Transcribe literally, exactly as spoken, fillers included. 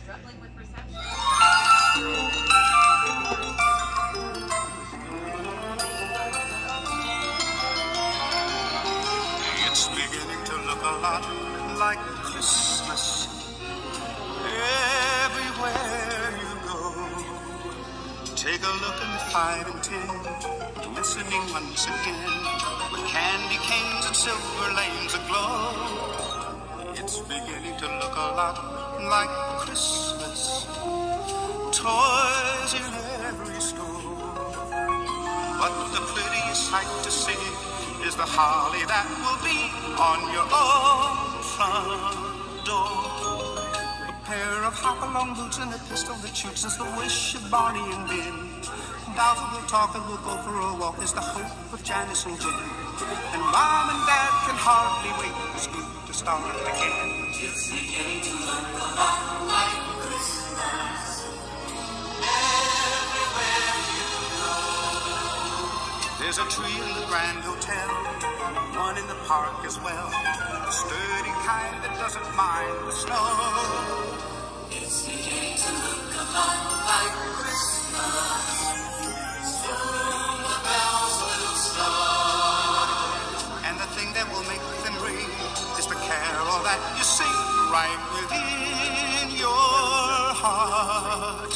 struggling with reception. It's beginning to look a lot like Christmas everywhere you go. Take a look in the five and ten, glistening once again, with candy canes and silver lanes aglow. It's beginning to look a lot like Christmas, toys in every store. But the prettiest sight to see is the holly that will be on your own front door. A pair of hop-along boots and a pistol that shoots is the wish of Barney and Ben. Dazzle will talk and we'll go for a walk is the hope of Janice and Jen. And Mom and Dad can hardly wait for school to start again. It's beginning to look a lot like Christmas everywhere you go. There's a tree in the Grand Hotel, one in the park as well, a sturdy kind that doesn't mind the snow. It's beginning to look a lot like Christmas. Soon the bells will start. And the thing that will make them ring is the carol that you sing right within your heart.